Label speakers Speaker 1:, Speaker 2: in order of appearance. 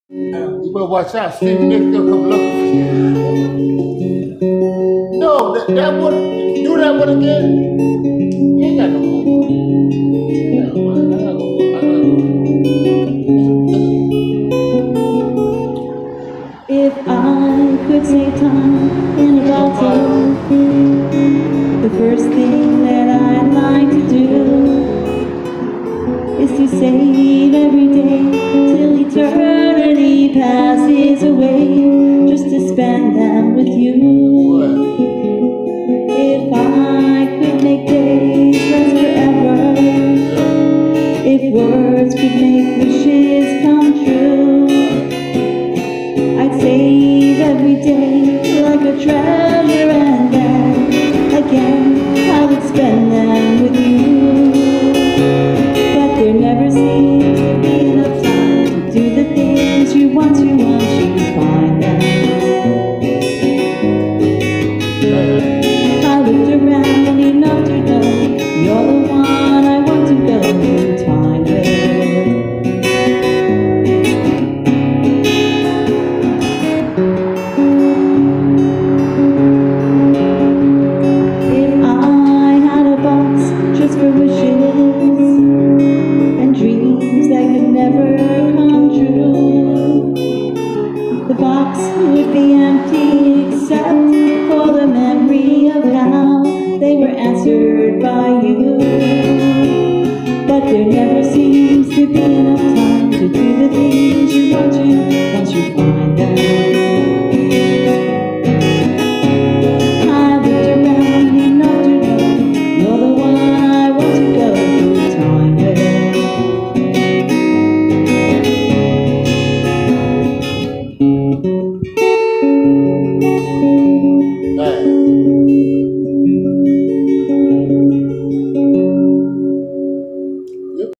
Speaker 1: You better watch out. Stevie Nicks gonna come looking for you. No, that one, do that one again. He ain't got no more. Yeah, man, I gotta go.
Speaker 2: If I could save time in a bottle, the first thing that I'd like to do is to save every day till eternity passes away, just to spend them with you. If I could make days last forever, if words could make wishes come true, I'd save every day like a treasure, and then again I would spend them with you. But there never seems to be enough time to do the things you want to once you find them. I looked around enough to know you're the one I want to go through time with. For wishes and dreams that could never come true, the box would be empty except for the memory of how they were answered by you. But there never seems to be enough time to do the things you want to